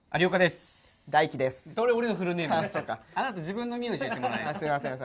有岡です。 大輝です。 それ俺のフルネームです。 そうか。 あなた自分の名字言ってもらえ。 すみません。